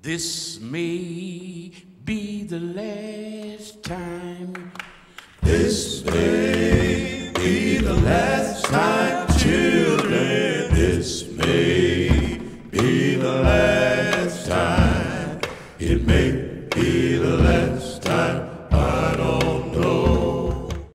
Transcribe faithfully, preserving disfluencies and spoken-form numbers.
This may be the last time. This may be the last time, children. This may be the last time. It may